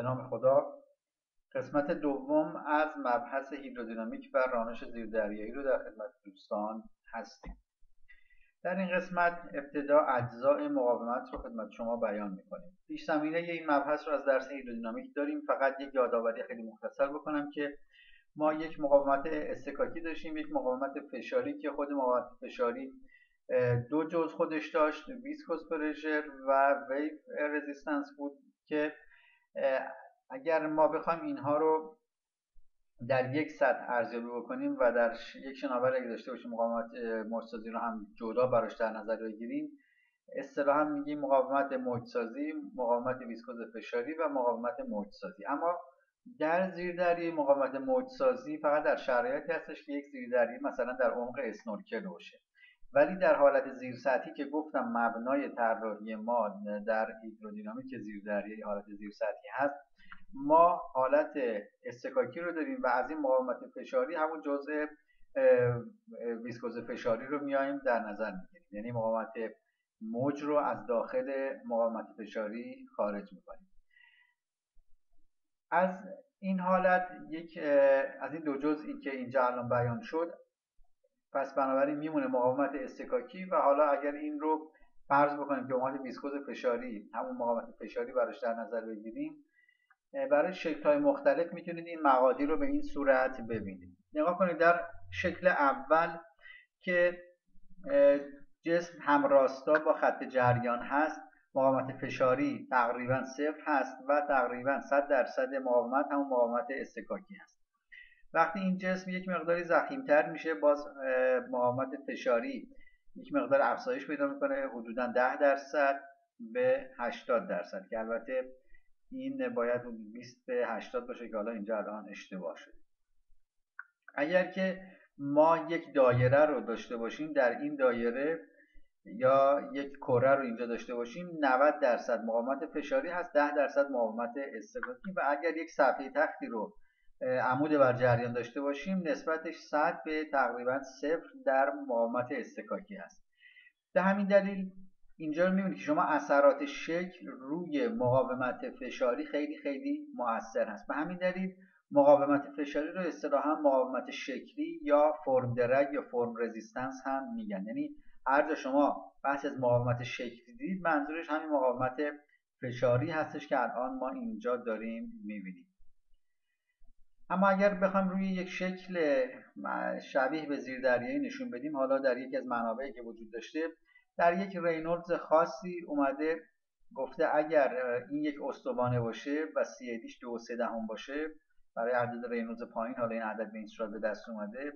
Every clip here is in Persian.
به نام خدا. قسمت دوم از مبحث هیدرودینامیک و رانش زیردریایی رو در خدمت دوستان هستیم. در این قسمت ابتدا اجزای مقاومت رو خدمت شما بیان می‌کنیم. پیش زمینه این مبحث رو از درس هیدرودینامیک داریم. فقط یک یادآوری خیلی مختصر بکنم که ما یک مقاومت اصطکاکی داشتیم، یک مقاومت فشاری که خود مقاومت فشاری دو جزء خودش داشت، ویسکوس پرشر و ویو رزिस्टنس بود که اگر ما بخوایم اینها رو در یک سطح ارزیابی بکنیم و در یک شناور اگه داشته باشیم مقاومت موجسازی رو هم جدا براش در نظر بگیریم، اصطلاحا میگیم مقاومت موجسازی، مقاومت ویسکوز فشاری و مقاومت موجسازی. اما در زیردریایی مقاومت موجسازی فقط در شرایطی هستش که یک زیردریایی مثلا در عمق اسنورکل باشه، ولی در حالت زیرسطحی که گفتم مبنای طراحی ما در هیدرودینامیک زیردریایی حالت زیرسطحی هست، ما حالت اصطکاکی رو داریم و از این مقاومت فشاری همون جزء ویسکوز فشاری رو میایم در نظر میگیریم، یعنی مقاومت موج رو از داخل مقاومت فشاری خارج میکنیم. از این حالت از این دو جزئی که اینجا الان بیان شد، پس بنابراین میمونه مقاومت اصطکاکی و حالا اگر این رو فرض بکنیم که مقاومت ویسکوز فشاری همون مقاومت فشاری براش در نظر بگیریم، برای شکل‌های مختلف میتونید این مقادیر رو به این صورت ببینید. نگاه کنید در شکل اول که جسم همراستا با خط جریان هست، مقاومت فشاری تقریبا صفر هست و تقریبا 100% مقاومت همون مقاومت اصطکاکی هست. وقتی این جسم یک مقداری ضخیم‌تر میشه، باز مقاومت فشاری یک مقدار افزایش پیدا میکنه، حدوداً 10% به 80%، که البته این باید 20 به 80 باشه که حالا اینجا الان اشتباه شده. اگر که ما یک دایره رو داشته باشیم، در این دایره یا یک کره رو اینجا داشته باشیم، 90% مقاومت فشاری هست، 10% مقاومت اصطکاکی، و اگر یک صفحه تختی رو عمود بر جریان داشته باشیم، نسبتش 100 به تقریبا 0 در مقاومت اصطکاکی هست. به همین دلیل اینجا رو می‌بینید که شما اثرات شکل روی مقاومت فشاری خیلی خیلی مؤثر هست. به همین دلیل مقاومت فشاری رو اصطلاحاً مقاومت شکلی یا فرم درگ یا فرم رزिस्टنس هم میگن. یعنی هر جا شما بحث از مقاومت شکلی دیدید، منظورش همین مقاومت فشاری هستش که الان ما اینجا داریم می‌بینیم. اما اگر بخوام روی یک شکل شبیه به زیردریایی نشون بدیم، حالا در یکی از منابعی که وجود داشته، در یک رینولدز خاصی اومده گفته اگر این یک استوانه باشه و CADش 2.3 باشه، برای عدد رینولدز پایین حالا این عدد به این صورت به دست اومده،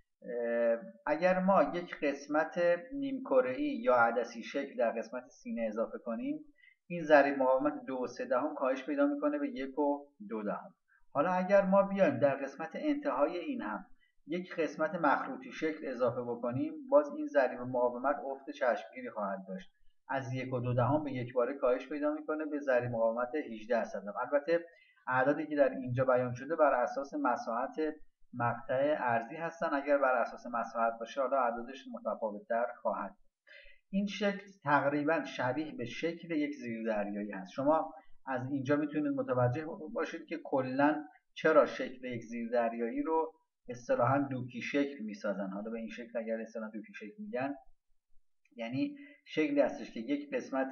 اگر ما یک قسمت نیمکره‌ای یا عدسی شکل در قسمت سینه اضافه کنیم، این ضریب مقاومت 2.3 کاهش پیدا میکنه به 1.2. حالا اگر ما بیایم در قسمت انتهای این هم یک قسمت مخروطی شکل اضافه بکنیم، باز این ضریب مقاومت افت چشمگیری خواهد داشت، از 1.2 به یک باره کاهش پیدا میکنه به ضریب مقاومت 18 البته اعدادی که در اینجا بیان شده بر اساس مساحت مقطع ارضی هستن، اگر بر اساس مساحت باشه حالا اعدادش متفاوت‌تر خواهد. این شکل تقریبا شبیه به شکل یک زیردریایی هست. شما از اینجا میتونید متوجه باشید که کلا چرا شکل یک زیردریایی رو اصطلاحاً دوکی شکل میسازن. حالا به این شکل اگر اصطلاحاً دوکی شکل میگن، یعنی شکلی هستش که یک قسمت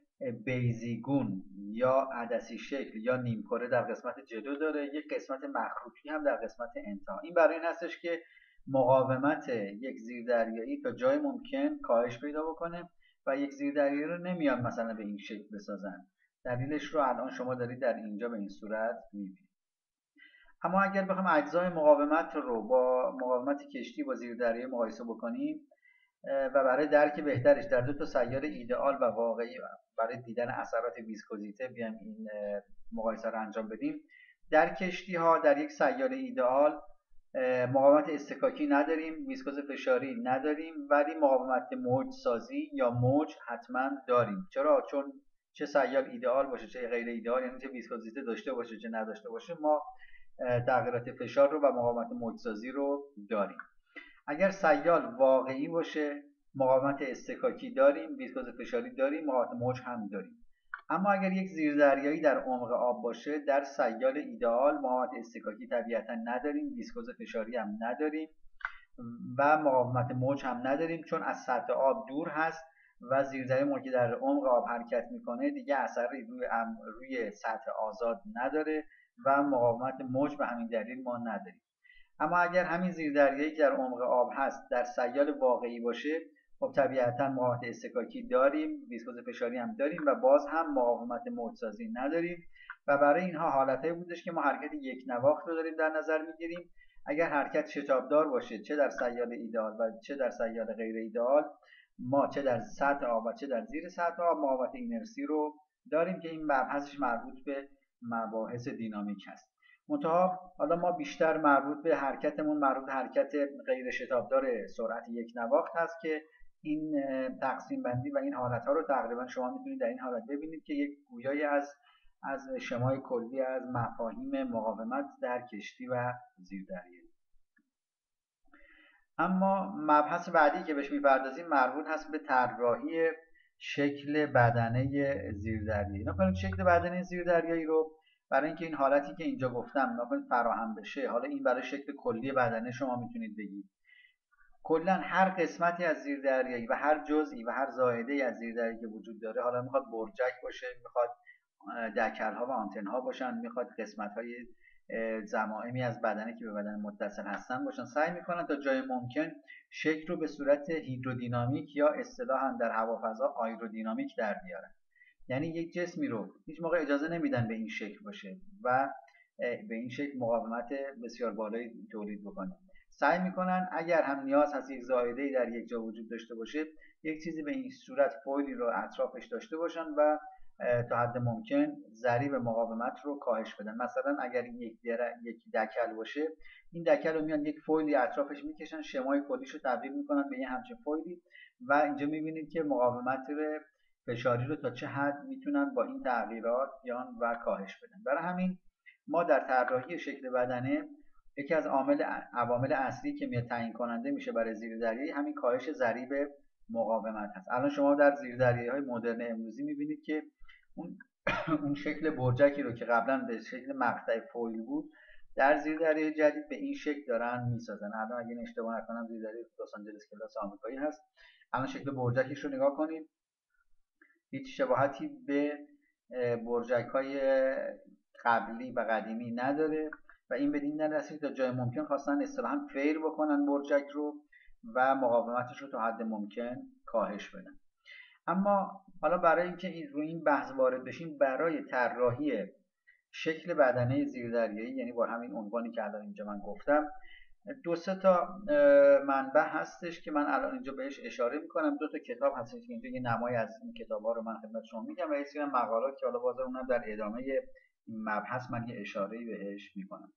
بیزیگون یا عدسی شکل یا نیمکره در قسمت جلو داره، یک قسمت مخروطی هم در قسمت انتها. این برای این هستش که مقاومت یک زیردریایی تا جای ممکن کاهش پیدا بکنه و یک زیردریایی رو نمیان مثلا به این شکل بسازن. دلیلش رو الان شما دارید در اینجا به این صورت میبینید. اما اگر بخوام اجزای مقاومت رو با مقاومت کشتی با زیردریایی مقایسه بکنیم و برای درک بهترش در دو تا سیار ایدئال و واقعی برای دیدن اثرات ویسکوزیته بیایم این مقایسه رو انجام بدیم، در کشتی ها در یک سیار ایدئال مقاومت اصطکاکی نداریم، ویسکوز فشاری نداریم، ولی مقاومت موج سازی یا موج حتما داریم. چرا؟ چون چه سیار ایدئال باشه چه غیر ایدئال، یعنی چه ویسکوزیته داشته باشه چه نداشته باشه، ما تغییرات فشار رو و مقاومت موج سازی رو داریم. اگر سیال واقعی باشه مقاومت اصطکاکی داریم، ویسکوز فشاری داریم، مقاومت موج هم داریم. اما اگر یک زیردریایی در عمق آب باشه، در سیال ایدئال مقاومت اصطکاکی طبیعتا نداریم، ویسکوز فشاری هم نداریم و مقاومت موج هم نداریم، چون از سطح آب دور هست و زیردریایی که در عمق آب حرکت میکنه دیگه اثری روی سطح آزاد نداره و مقاومت موج به همین دلیل ما نداریم. اما اگر همین زیردریایی که در عمق آب هست در سیال واقعی باشه، خب طبیعتا مقاومت اصطکاکی داریم، ویسکوز فشاری هم داریم و باز هم مقاومت موجسازی نداریم و برای اینها حالتایی بودش که ما حرکت یک نواخت رو داریم در نظر میگیریم. اگر حرکت شتابدار باشه، چه در سیال ایدئال و چه در سیال غیر ایدئال، ما چه در سطح آب و چه در زیر سطح آب مقاومت اینرسی رو داریم که این مبحثش مربوط به مباحث دینامیک هست. منتها حالا ما بیشتر مربوط به حرکت غیر شتابدار سرعت یک نواخت هست که این تقسیم بندی و این حالت ها رو تقریبا شما میتونید در این حالت ببینید که یک گویایی از شمای کلی از مفاهیم مقاومت در کشتی و زیردریایی. اما مبحث بعدی که بهش میپردازیم مربوط هست به طراحی شکل بدنه زیردریایی. نکنید شکل بدنه زیردریایی رو برای اینکه این حالتی که اینجا گفتم فراهم بشه، حالا این برای شکل کلی بدنه شما میتونید بگید. کلا هر قسمتی از زیردریایی و هر جزئی و هر زائده از زیردریایی که وجود داره، حالا میخواد برجک باشه، میخواد دکل‌ها و آنتن‌ها باشن، میخواد قسمت‌های ضمائمی از بدنه که به بدن متصل هستن باشن، سعی میکنن تا جای ممکن شکل رو به صورت هیدرودینامیک یا اصطلاحاً در هوافضا آیرودینامیک در بیارن. یعنی یک جسمی رو هیچ موقع اجازه نمیدن به این شکل باشه و به این شکل مقاومت بسیار بالایی تولید بکنه. سعی میکنن اگر هم نیاز هست یک زائده‌ای در یک جا وجود داشته باشه، یک چیزی به این صورت فویلی رو اطرافش داشته باشن و تا حد ممکن ضریب مقاومت رو کاهش بدن. مثلا اگر این یک دکل باشه، این دکل رو میان یک فویلی اطرافش میکشن، شمای کلیش رو تبدیل میکنن به یه همچین فویلی و اینجا میبینید که مقاومت فشاری رو تا چه حد میتونن با این تغییرات بیان و کاهش بدن. برای همین ما در طراحی شکل بدنه یکی از عوامل اصلی که میاد تعیین کننده میشه برای زیردریایی همین کاهش ضریب مقاومت هست. الان شما در زیردریایی‌های مدرن امروزی میبینید که اون شکل برجکی رو که قبلا به شکل مقطع فویل بود، در زیردریای جدید به این شکل دارن میسازن. الان اگه اشتباه نکنم زیردریای لس آنجلس کلاس آمریکایی هست. الان شکل برجکش رو نگاه کنید، هیچ شباهتی به برجک‌های قبلی و قدیمی نداره و این بدین دلیل تا جای ممکن خواستن اصطلاحاً فیر بکنن برجک رو و مقاومتش رو تا حد ممکن کاهش بدن. اما حالا برای اینکه روی این بحث وارد بشیم، برای طراحی شکل بدنه زیردریایی، یعنی با همین عنوانی که الان اینجا من گفتم، دو سه تا منبع هستش که من الان اینجا بهش اشاره میکنم. دو تا کتاب هستش که اینجا یه نمای از این کتاب‌ها رو من خدمت شما میگم و یه سری مقالات که حالا باز اونم در ادامه این مبحث من یه اشاره‌ای بهش میکنم.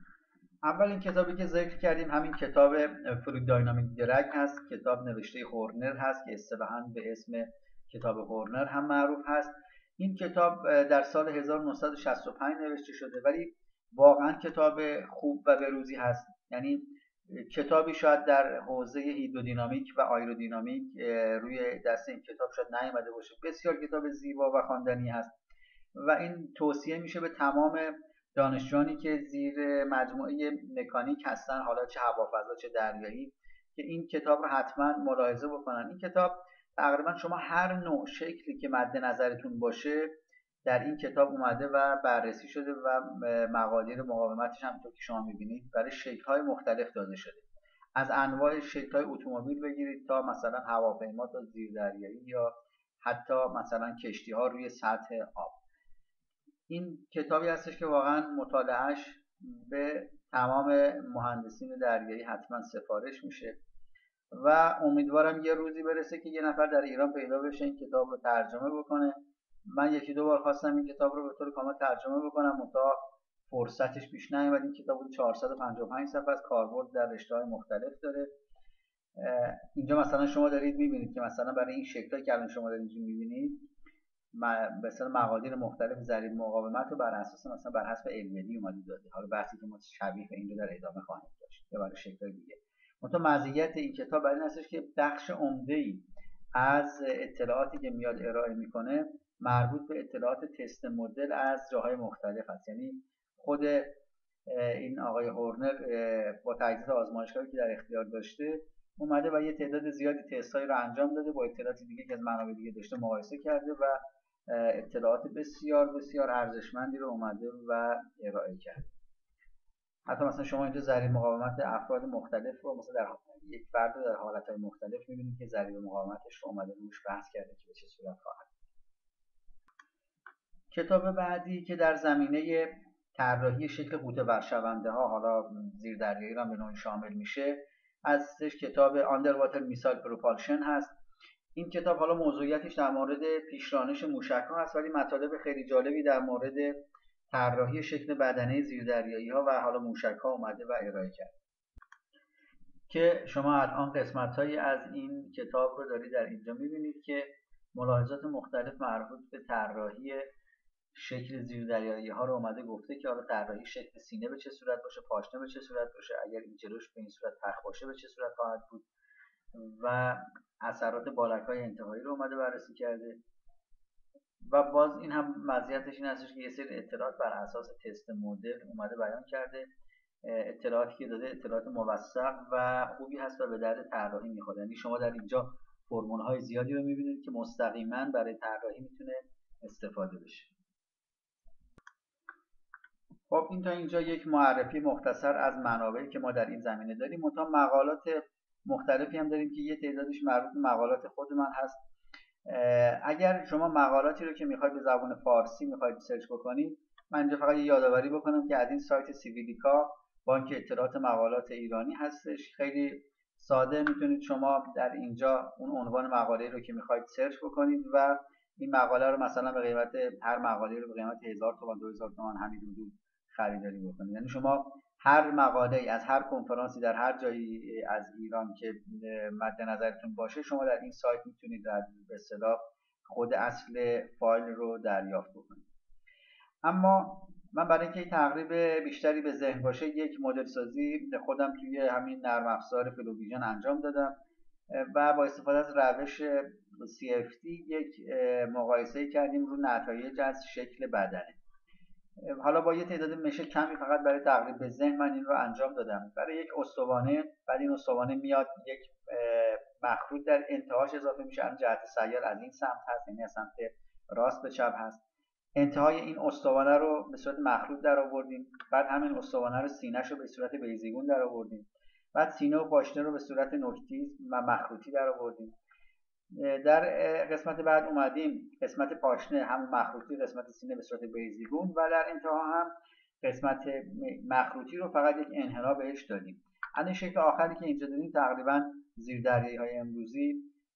اول این کتابی که ذکر کردیم همین کتاب فلوید داینامیک درگ هست، کتاب نوشته هورنر هست که اصطلاحاً به اسم کتاب هورنر هم معروف هست. این کتاب در سال 1965 نوشته شده ولی واقعا کتاب خوب و بروزی هست. یعنی کتابی شاید در حوزه هیدرودینامیک و آیرودینامیک روی دست این کتاب شاید نیامده باشه. بسیار کتاب زیبا و خواندنی هست و این توصیه میشه به تمام دانشجویانی که زیر مجموعه مکانیک هستن، حالا چه هوافضا چه دریایی، که این کتاب رو حتما ملاحظه بکنن. این کتاب تقریبا شما هر نوع شکلی که مد نظرتون باشه در این کتاب اومده و بررسی شده و مقادیر مقاومتش هم طور که شما میبینید برای شکل‌های مختلف داده شده، از انواع شکل‌های اتومبیل بگیرید تا مثلا هواپیما تا زیردریایی یا حتی مثلا کشتی‌ها روی سطح آب. این کتابی هستش که واقعا مطالعهش به تمام مهندسین دریایی حتما سفارش میشه و امیدوارم یه روزی برسه که یه نفر در ایران پیدا بشه این کتاب رو ترجمه بکنه. من یکی دو بار خواستم این کتاب رو به طور کامل ترجمه بکنم، منتها فرصتش پیش نیومد. این کتاب 455 صفحه از کاربرد در رشته‌های مختلف داره. اینجا مثلا شما دارید میبینید که مثلا برای این شکلی که الان شما دارید میبینید مثلا مقادیر مختلف ضریب مقاومت رو بر اساس مثلا بر حسب الودی اومده داده. حالا بحثی که ما شبیه به این رو در ادامه خواهیم داشت یا برای شکل دیگه. منتها مزیت این کتاب برای این هستش که بخش عمده‌ای از اطلاعاتی که میاد ارائه میکنه مربوط به اطلاعات تست مدل از جاهای مختلف است. یعنی خود این آقای هورنر با تجهیزات آزمایشگاهی که در اختیار داشته اومده و یه تعداد زیادی تست‌هایی رو انجام داده، با اطلاعات دیگه که از منابع دیگه داشته مقایسه کرده و اطلاعات بسیار بسیار ارزشمندی رو اومده و ارائه کرده. حتی مثلا شما اینجا ضریب مقاومت افراد مختلف رو مثلا در یک فرد در حالت‌های مختلف می‌بینید که ضریب مقاومتش رو اومده روش بحث کرده که به چه صورت خواهد. کتاب بعدی که در زمینه طراحی شکل غوطه ورشونده‌ها، حالا زیردریایی را به نوعی شامل میشه، ازش کتاب Underwater Missile Propulsion هست. این کتاب حالا موضوعیتش در مورد پیشرانش موشک‌ها هست، ولی مطالب خیلی جالبی در مورد طراحی شکل بدنه زیردریایی‌ها و حالا موشک‌ها اومده و ارائه کرد که شما الان قسمت‌هایی از این کتاب رو دارید در اینجا می‌بینید که ملاحظات مختلف مربوط به طراحی شکل زیردریایی‌ها رو اومده گفته که حالا طراحی شکل سینه به چه صورت باشه، پاشنه به چه صورت باشه، اگر این جلوش به این صورت پخ باشه به چه صورت خواهد بود و اثرات بالک‌های انتهایی رو اومده بررسی کرده. و باز این هم مزیتش این هستش که یه سری اطلاعات بر اساس تست مدل اومده بیان کرده، اطلاعاتی که داده اطلاعات موثق و خوبی هست و به درد طراحی میخوره. یعنی شما در اینجا فرمول‌های زیادی رو میبینید که مستقیما برای طراحی میتونه استفاده بشه. خب این تا اینجا یک معرفی مختصر از منابعی که ما در این زمینه داریم. منتها مقالات مختلفی هم داریم که یه تعدادش مربوط به مقالات خود من هست. اگر شما مقالاتی رو که میخواید به زبان فارسی میخواید سرچ بکنید، من اینجا فقط یه یادآوری بکنم که از این سایت سیویلیکا بانک اطلاعات مقالات ایرانی هستش. خیلی ساده میتونید شما در اینجا اون عنوان مقاله رو که میخواید سرچ بکنید و این مقاله رو مثلا به قیمت هر مقاله رو به قیمت 1000 تومان 2000 تومان همین حدود خریداری بکنید. یعنی شما هر مقاله از هر کنفرانسی در هر جایی از ایران که مد نظرتون باشه شما در این سایت میتونید به اصطلاح خود اصل فایل رو دریافت بکنید. اما من برای اینکه تقریب بیشتری به ذهن باشه یک مدل سازی خودم توی همین نرم افزار فلوویژن انجام دادم و با استفاده از روش CFD یک مقایسه کردیم رو نتایج از شکل بدنه. حالا با یه تعداد مشه کمی فقط برای تقریب به ذهن من این رو انجام دادم. برای یک استوانه، بعد این استوانه میاد یک مخروط در انتهاش اضافه میشه، از جهت سیال از این سمت هست، یعنی از سمت راست به چپ هست. انتهای این استوانه رو به صورت مخروط در آوردیم، بعد همین استوانه رو سینه‌ش رو به صورت بیضی‌گون در آوردیم، بعد سینه و پاشنه رو به صورت نوک‌تیز و مخروطی در آوردیم. در قسمت بعد اومدیم قسمت پاشنه هم مخروطی، قسمت سینه به صورت بیضی‌گون و در انتها هم قسمت مخروطی رو فقط یک انحنا بهش دادیم. این شکل آخری که اینجا داریم تقریبا زیردریایی‌های امروزی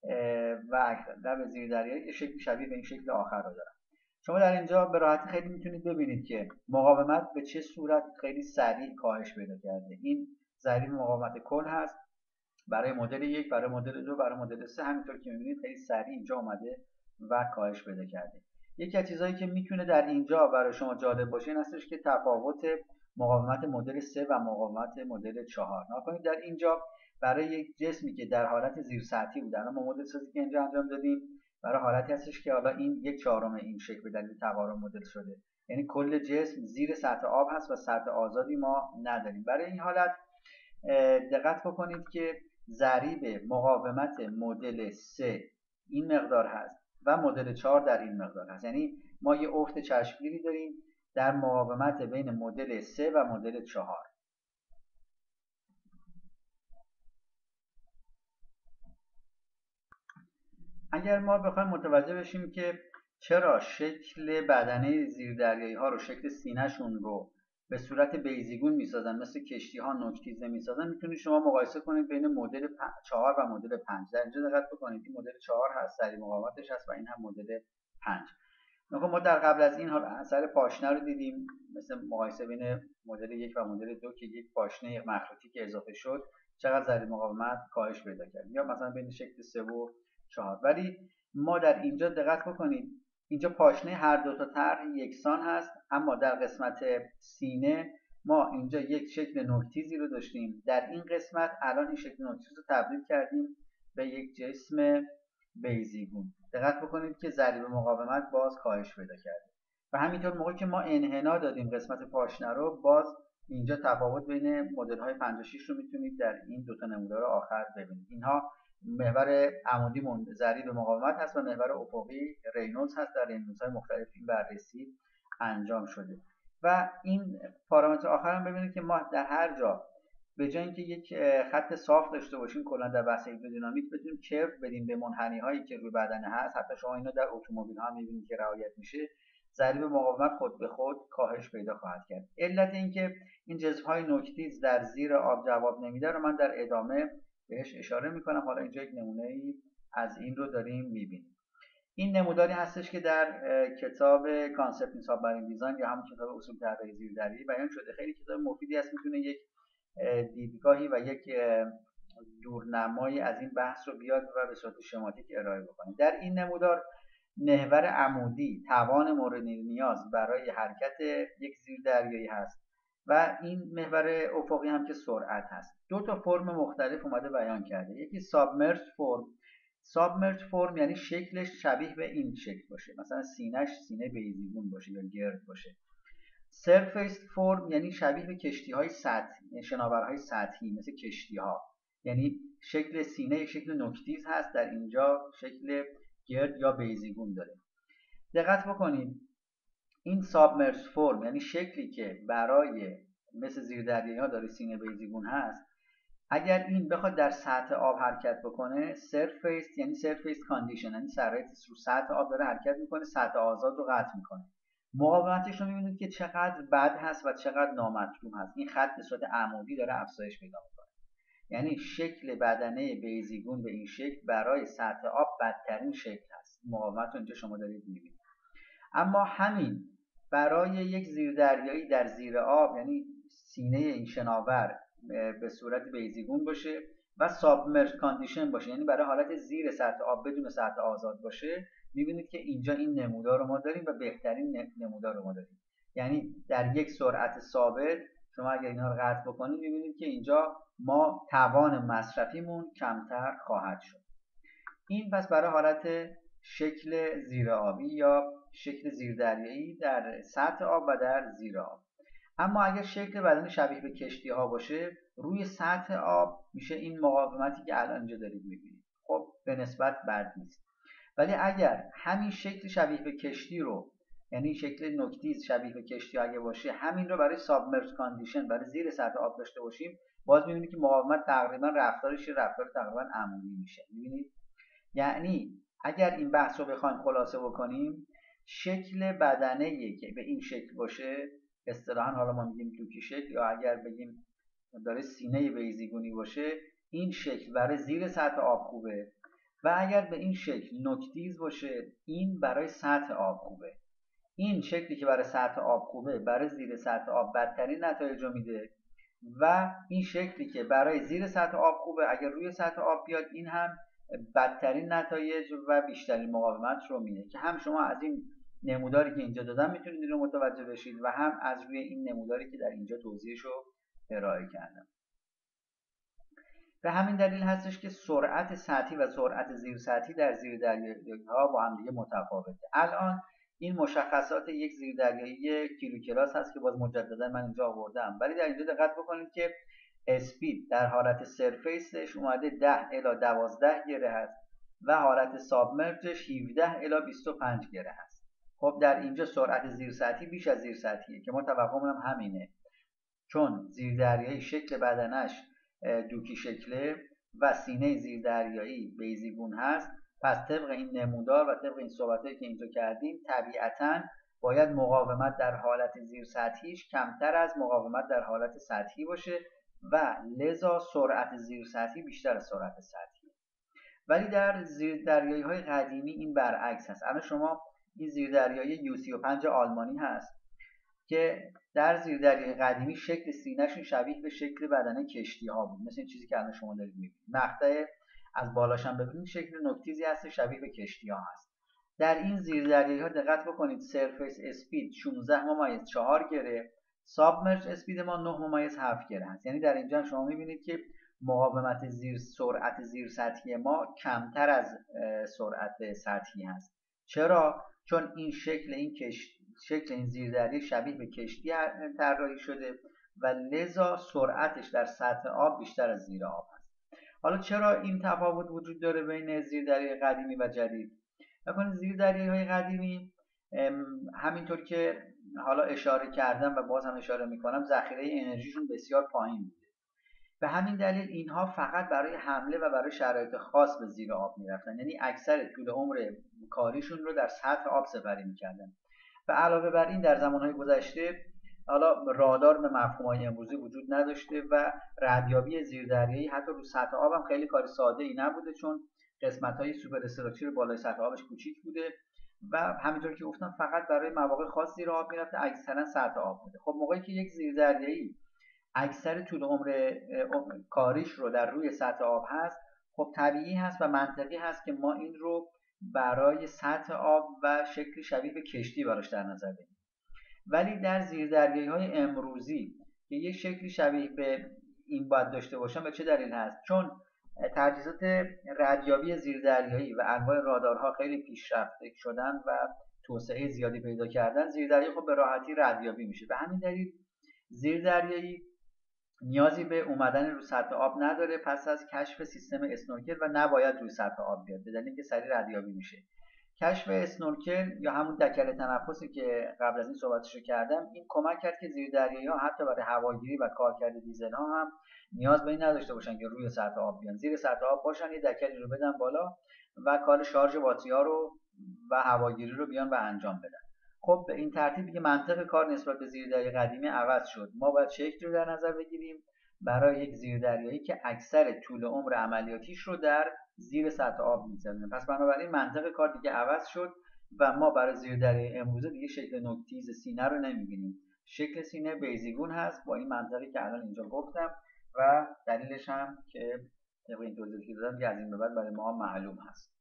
و در زیردریایی شکل شبیه به این شکل آخر رو دارن. شما در اینجا به راحتی خیلی میتونید ببینید که مقاومت به چه صورت خیلی سریع کاهش پیدا کرده. این ضریب مقاومت کل هست برای مدل 1، برای مدل 2، برای مدل 3. همینطور که می‌بینید خیلی سریع اینجا اومده و کاهش پیدا کرده. یکی از چیزهایی که میتونه در اینجا برای شما جالب باشه این هستش که تفاوت مقاومت مدل 3 و مقاومت مدل 4. نکنید در اینجا برای یک جسمی که در حالت زیر سطحی بود، الان ما مدل سازی که اینجا انجام دادیم برای حالتی هستش که حالا این 1/4 این شکل به دلیل تقارن مدل شده، یعنی کل جسم زیر سطح آب هست و سطح آزادی ما نداریم. برای این حالت دقت بکنید که ضریب مقاومت مدل 3 این مقدار هست و مدل 4 در این مقدار هست. یعنی ما یه افت چشمگیری داریم در مقاومت بین مدل 3 و مدل 4. اگر ما بخوایم متوجه بشیم که چرا شکل بدنه زیردریایی ها رو، شکل سینه‌شون رو به صورت بیضی‌گون میسازن، مثل کشتی ها نوک‌تیزه میسازن، میتونید شما مقایسه کنید بین مدل 4 و مدل 5. در اینجا دقت بکنید این مدل 4 هست، ضریب مقاومتش هست و این هم مدل 5. ما در قبل از این حالا اثر پاشنه رو دیدیم، مثل مقایسه بین مدل 1 و مدل 2 که یک پاشنه یک مخروطی که اضافه شد چقدر ضریب مقاومت کاهش پیدا کرد، یا مثلا بین شکل 3 و 4. ولی ما در اینجا دقت بکنید اینجا پاشنه هر دو تا طرح یکسان هست، اما در قسمت سینه ما اینجا یک شکل نوک‌تیزی رو داشتیم، در این قسمت الان این شکل نوک‌تیز رو تبدیل کردیم به یک جسم بیضی‌گون. دقت بکنید که ضریب مقاومت باز کاهش پیدا کرده و همینطور موقعی که ما انحنا دادیم قسمت پاشنه رو، باز اینجا تفاوت بین مدل های 56 رو میتونید در این دو تا نمودار آخر ببینید. اینها محور عمودیمون ضریب مقاومت هست و محور افقی رینولدز هست. در رینولدز های مختلف این بررسی انجام شده و این پارامتر آخر هم ببینید که ما در هر جا به جای اینکه یک خط صاف داشته باشیم کلا در بحث هیدرودینامیک بتونیم کرو بدیم به منحنی هایی که روی بدنه هست، حتی شما اینو در اتومبیل ها میبینید که رعایت میشه، ضریب مقاومت خود به خود کاهش پیدا خواهد کرد. علت اینکه این جزم های نوک‌تیز در زیر آب جواب نمیده رو من در ادامه بهش اشاره میکنم. حالا اینجا یک نمونه ای از این رو داریم میبینیم. این نموداری هستش که در کتاب کانسپت این سابمرین دیزاین یا همون کتاب اصول طراحی زیردریایی بیان شده. خیلی کتاب مفیدی است، میتونه یک دیدگاهی و یک دورنمایی از این بحث رو بیاد و به صورت شماتیک ارائه بکنه. در این نمودار محور عمودی توان مورد نیاز برای حرکت یک زیردریایی هست و این محور افقی هم که سرعت هست. دو تا فرم مختلف اومده بیان کرده. یکی سابمرج فرم. سابمرج فرم یعنی شکلش شبیه به این شکل باشه، مثلا سینه‌اش سینه بیضی‌گون باشه یا گرد باشه. سرفیس فرم یعنی شبیه به کشتی‌های سطحی، شناورهای سطحی مثل کشتی‌ها، یعنی شکل سینه شکل نوک‌تیز هست، در اینجا شکل گرد یا بیضی‌گون داره. دقت بکنید این سابمرج فرم یعنی شکلی که برای مثل زیردریایی‌ها داره سینه بیضی‌گون هست، اگر این بخواد در سطح آب حرکت بکنه، سرفیس یعنی سرفیس کاندیشن، یعنی شرایط رو سطح آب داره حرکت میکنه، سطح آزاد رو قطع میکنه. مقاومتش رو میبینید که چقدر بد هست و چقدر نامطلوب هست. این خط به صورت عمودی داره افزایش پیدا میکنه، یعنی شکل بدنه بیضی‌گون به این شکل برای سطح آب بدترین شکل هست. مقاومت رو اینجا شما دارید میبینید. اما همین برای یک زیردریایی در زیر آب، یعنی سینه این شناور به صورت بیضی‌گون باشه و سابمرج کاندیشن باشه، یعنی برای حالت زیر سطح آب بدون سطح آزاد باشه، میبینید که اینجا این نمودار رو ما داریم و بهترین نمودار رو ما داریم. یعنی در یک سرعت ثابت شما اگر اینها رو قطع بکنید میبینید که اینجا ما توان مصرفیمون کمتر خواهد شد. این پس برای حالت شکل زیر آبی یا شکل زیردریایی در سطح آب و در زیر آب. اما اگر شکل بدن شبیه به کشتی ها باشه، روی سطح آب میشه این مقاومتی که الان اینجا دارید میبینید. خب به نسبت بد نیست. ولی اگر همین شکل شبیه به کشتی رو، یعنی شکل نوک‌تیز شبیه به کشتی اگه باشه، همین رو برای سابمرج کاندیشن برای زیر سطح آب داشته باشیم، باز میبینید که مقاومت تقریبا رفتارش رفتار تقریبا عمودی میشه. میبینید؟ یعنی اگر این بحث رو بخوایم خلاصه بکنیم، شکل بدنه‌ای که به این شکل باشه، اصطلاحاً حالا ما میگیم دوکی شکل، یا اگر بگیم داره سینه بیضی‌گونی باشه، این شکل برای زیر سطح آب خوبه و اگر به این شکل نوک‌تیز باشه، این برای سطح آب خوبه. این شکلی که برای سطح آب خوبه برای زیر سطح آب بدترین نتایج رو میده و این شکلی که برای زیر سطح آب خوبه اگر روی سطح آب بیاد، این هم بدترین نتایج و بیشترین مقاومت رو میده، که هم شما از این نموداری که اینجا دادم میتونید این رو متوجه بشید و هم از روی این نموداری که در اینجا توضیحش رو ارائه کردم. به همین دلیل هستش که سرعت سطحی و سرعت زیر سطحی در زیردریایی‌ها با هم دیگه متفاوته. الان این مشخصات یک زیردریایی کیلوکلاس هست که باز مجددا من اینجا آوردم، ولی در اینجا دقت بکنید که اسپید در حالت سرفیسش اومده 10 الی 12 گره هست و حالت سابمرجش 17 الی 25 گره هست. خب در اینجا سرعت زیر سطحی بیش از زیر سطحیه که ما توقعمون هم همینه، چون زیردریایی شکل بدنش دوکی شکله و سینه زیردریایی بیضی‌گون هست. پس طبق این نمودار و طبق این صحبتایی که اینجا کردیم، طبیعتاً باید مقاومت در حالت زیر سطحیش کمتر از مقاومت در حالت سطحی باشه و لذا سرعت زیر سطحی بیشتر از سرعت سطحی. ولی در زیردریایی‌های قدیمی این برعکس هست. الان شما این زیردریایی U35 آلمانی هست که در زیردریای قدیمی شکل سینه‌شون شبیه به شکل بدنه کشتی‌ها بود، مثل این چیزی که الان شما دارید می‌بینید. مقطع از بالاش هم ببینید شکل نوک‌تیزی هست شبیه به کشتی‌ها هست. در این زیردریایی‌ها دقت بکنید سرفیس اسپید 16.4 گره، سابمرج اسپید ما 9.7 گره هست. یعنی در اینجا شما می‌بینید که مقاومت سرعت زیر سطحی ما کمتر از سرعت سطحی هست. چرا؟ چون این شکل این زیردریایی شبیه به کشتی طراحی شده و لذا سرعتش در سطح آب بیشتر از زیر آب هست. حالا چرا این تفاوت وجود داره بین زیردریای قدیمی و جدید؟ نکنید زیردریایی‌های قدیمی همینطور که حالا اشاره کردم و باز هم اشاره میکنم ذخیره انرژیشون بسیار پایین بوده. به همین دلیل اینها فقط برای حمله و برای شرایط خاص به زیر آب میرفتن، یعنی اکثر طول عمر کاریشون رو در سطح آب سپری میکردن. و علاوه بر این در زمانهای گذشته حالا رادار به مفهوم‌های امروزی وجود نداشته و ردیابی زیردریایی حتی رو سطح آب هم خیلی کار ساده ای نبوده، چون قسمت‌های سوپر استراکچر بالای سطح آبش کوچیک بوده و همینطور که گفتم فقط برای مواقع خاص زیر آب میرفته، اکثرا سطح آب بوده. خب موقعی که یک زیردریایی اکثر طول عمر کاریش رو در روی سطح آب هست، خب طبیعی هست و منطقی هست که ما این رو برای سطح آب و شکلی شبیه به کشتی براش در نظر بگیریم. ولی در زیردریایی‌های امروزی که یک شکلی شبیه به این باید داشته باشن، به چه دلیل هست؟ چون تجهیزات ردیابی زیردریایی و انواع رادارها خیلی پیشرفته شدن و توسعه زیادی پیدا کردن، زیردریایی خب به راحتی ردیابی میشه. به همین دلیل زیردریایی نیازی به اومدن رو سطح آب نداره پس از کشف سیستم اسنورکل و نباید روی سطح آب بیاد، به دلیل اینکه سریع ردیابی میشه. کشف اسنورکل یا همون دکل تنفسی که قبل از این صحبتشو کردم، این کمک کرد که زیردریایی‌ها حتی برای هواگیری و کارکرد دیزل‌ها هم نیاز به این نداشته باشن که روی سطح آب بیان، زیر سطح آب باشن، یه دکلی رو بدن بالا و کار شارژ باتری‌ها رو و هواگیری رو بیان و انجام بدن. خب به این ترتیب که منطق کار نسبت به زیردریای قدیمی عوض شد. ما باید شکلی رو در نظر بگیریم برای یک زیردریایی که اکثر طول عمر عملیاتیش رو در زیر سطح آب می‌گذرونه. پس بنابراین منطق کار دیگه عوض شد و ما برای زیردریای امروزه دیگه شکل نوک‌تیز سینه رو نمی‌بینیم. شکل سینه بیضی‌گون هست با این منطقی که الان اینجا گفتم و دلیلش هم که طبق این توضیحی که دادم دیگه از این به بعد برای ما معلوم هست.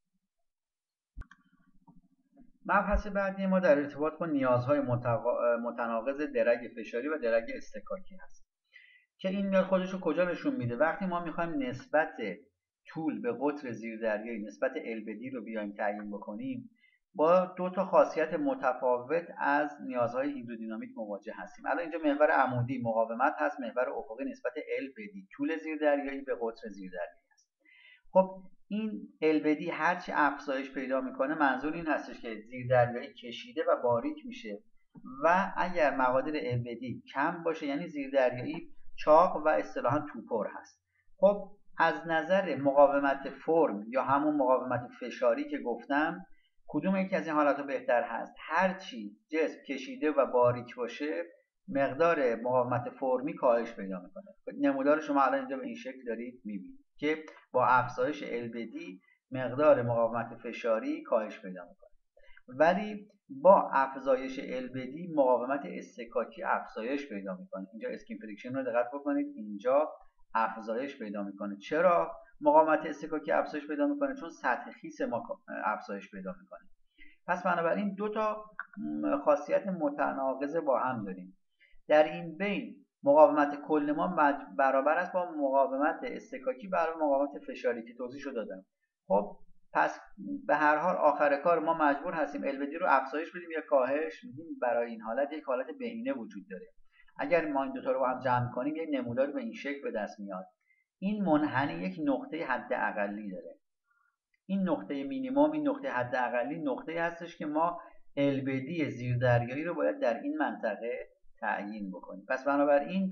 مبحث بعدی ما در ارتباط با نیازهای متناقض درک فشاری و درک اصطکاکی هست که این میاد خودش رو کجا نشون میده. وقتی ما میخوایم نسبت طول به قطر زیردریایی، نسبت L به D رو بیایم تعیین بکنیم، با دو تا خاصیت متفاوت از نیازهای هیدرودینامیک مواجه هستیم. الان اینجا محور عمودی مقاومت هست، محور افقی نسبت L به D طول زیردریایی به قطر زیردریایی هست. خب این L به D هرچی افزایش پیدا میکنه، منظور این هستش که زیردریایی کشیده و باریک میشه و اگر مقادیر L به D کم باشه یعنی زیردریایی چاق و اصطلاحاً توپر هست. خب از نظر مقاومت فرم یا همون مقاومت فشاری که گفتم، کدوم یکی از این حالت‌ها بهتر هست؟ هرچی جسم کشیده و باریک باشه مقدار مقاومت فرمی کاهش پیدا میکنه. نمودار شما الان اینجا به این شکل دارید میبینید که با افزایش L به D مقدار مقاومت فشاری کاهش پیدا میکنه، ولی با افزایش L به D مقاومت اصطکاکی افزایش پیدا میکنه. اینجا اسکین فریکشن رو دقت بکنید، اینجا افزایش پیدا میکنه. چرا مقاومت اصطکاکی افزایش پیدا میکنه؟ چون سطح خیس ما افزایش پیدا میکنه. پس بنابراین دو تا خاصیت متناقض با هم داریم. در این بین مقاومت کل ما برابر است با مقاومت اصطکاکی برای مقاومت فشاری که توضیحشو دادم. خب پس به هر حال آخر کار ما مجبور هستیم L به D رو افزایش بدیم یا کاهش میدیم. برای این حالت یک حالت بهینه وجود داره. اگر ما این دو تا رو با هم جمع کنیم یک نموداری به این شکل به دست میاد. این منحنی یک نقطه حداقلی داره. این نقطه مینیمم، این نقطه حداقلی نقطه‌ای هستش که ما L به D زیردریایی رو باید در این منطقه تعیین بکنیم. پس بنابراین